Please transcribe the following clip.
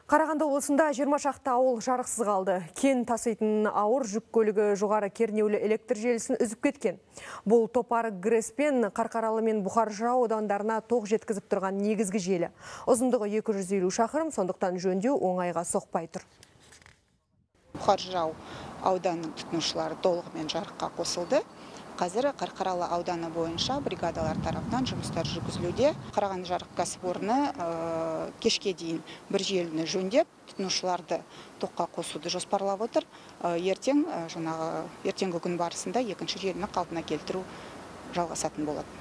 Қарағанды облысында 20 шақты ауыл жарықсыз қалды. Кен таситын ауыр жүк көлігі жоғары кернеулі электр желісін үзіп кеткен. Бұл Топар, Грэс пен Қарқаралы мен Бұқар-Жырау аудандарына тоқ жеткізіп тұрған негізгі желі. Ұзындығы 250 шақырым, сондықтан жөндеу оңайға соқпай тұр. Бұқар-Жырау ауданының тұтынушылары толығымен жарыққа қосылды. Қазір Қарқаралы ауданы бойынша бригадалар тарапынан жұмыстар жүргізілуде. Қарағанды жарық кәсіпорны кешке дейін бір желіні жөндеп, тұтынушыларды тоққа қосуды жоспарлап отыр. Ертеңгі күн барысында екінші желіні қалпына келтіру жалғасатын болады.